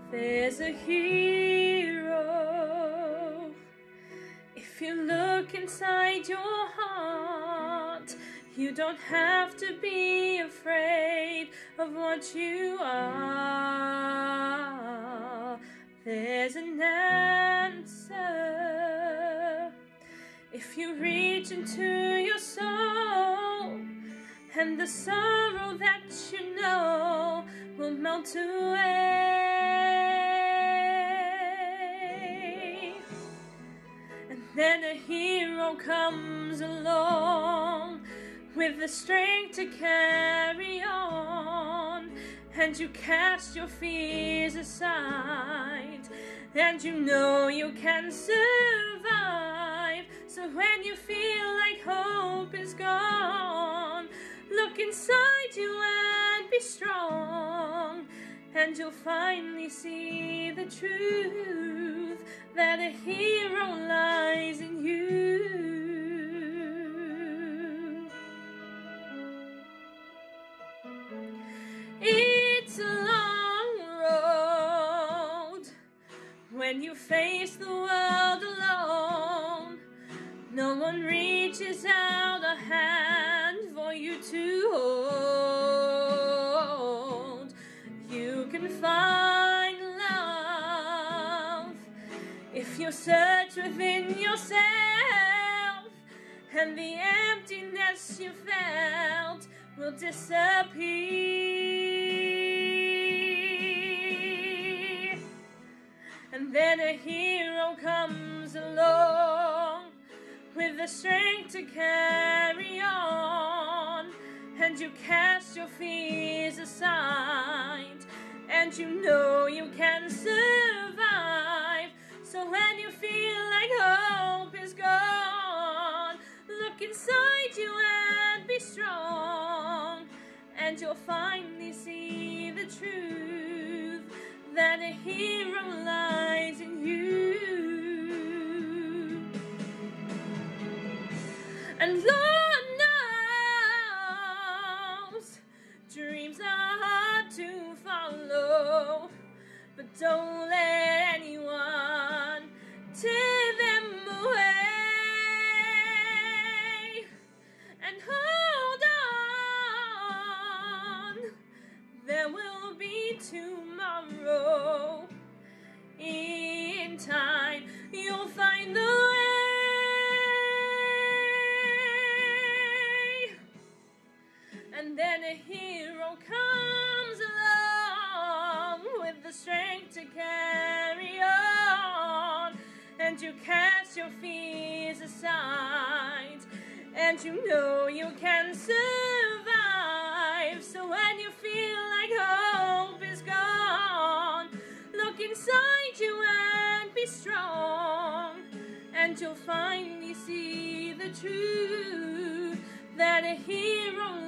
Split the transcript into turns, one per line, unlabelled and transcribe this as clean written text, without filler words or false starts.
There's a hero. If you look inside your heart, you don't have to be afraid of what you are. There's an answer. If you reach into your soul, and the sorrow that you know will melt away. And then a hero comes along with the strength to carry on, and you cast your fears aside, and you know you can survive. So when you feel like hope is gone, look inside you and be strong, and you'll finally see the truth that a hero lies in you. It's a long road when you face the world alone. No one reaches out a hand for you to hold. You can find love if you search within yourself, and the emptiness you felt will disappear. And then a hero comes along with the strength to carry on, and you cast your fears aside, and you know you can survive. So when you feel like hope is gone, look inside you and be strong, and you'll finally see the truth that a hero lies in you. And Lord knows dreams are hard to follow, but don't let anyone tear them away. And hold on, there will be tomorrow. In time, you'll find the way. And then a hero comes along with the strength to carry on, and you cast your fears aside, and you know you can survive. So when you feel like hope is gone, look inside you and be strong, and you'll finally see the truth that a hero